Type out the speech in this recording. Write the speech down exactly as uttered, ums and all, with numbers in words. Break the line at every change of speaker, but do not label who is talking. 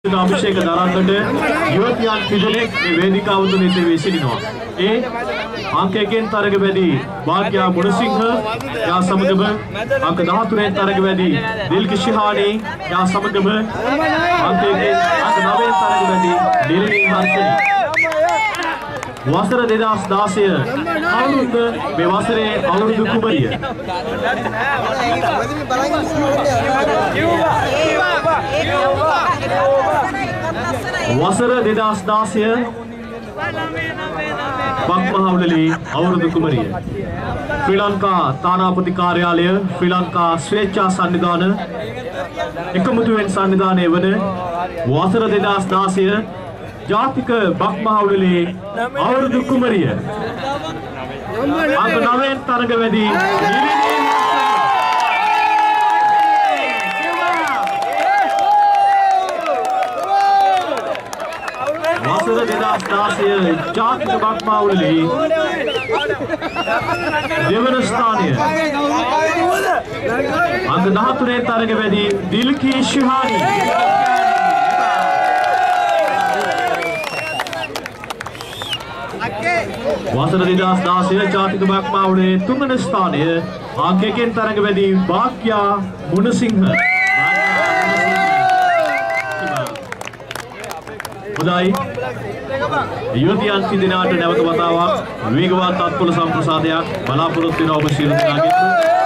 අභිෂේක දරන්නට යුවතියන් තිදෙනෙක් මේ වේදිකාව තුල ඉදිරියේ සිටිනවා. ඒ අංකයෙන් තරගවැදී වාග්යා මුණසිංහ යා සමගම අංක දහතුනෙන් තරගවැදී දිල්කි ශිහානි යා සමගම අංකයෙන් අංක නවයෙන් තරගවැදී දිල්නි හර්ෂනි. වසර දෙදහස් දාසය අවුරුද්ද මේ වසරේ අවුරුදු කුමරිය වසර දෙදහස් දාසය බක්මහවුලලි අවුරුදු කුමරිය ශ්‍රී ලංකා තානාපති කාර්යාලය ශ්‍රී ලංකා ස්වේච්ඡා සන්නිධාන එකමුතුවෙන් සන්නිධානය වන වසර දෙදහස් දාසය ජාතික බක්මහවුලලි අවුරුදු කුමරිය අංක නවයෙන් තරගවැදී වසර දෙදහස් දාසය ජාතික බක්මහවුලලි දෙවන ස්ථානය අංක දහතුනෙන් තරගවැදී දිල්කි ශිහානි වසර දෙදහස් දාසය ජාතික බක්මහවුලේ තුන්වන ස්ථානය අංක එකෙන් තරගවැදී වාග්යා මුණසිංහ. හොඳයි. යුවතියන් තිදෙනාට නැවත වතාවක් වේගවත් අත්පොළ සම්ප්‍රසාදයක් බලාපොරොත්තු වෙන ඔබ සියලු දෙනාගෙන්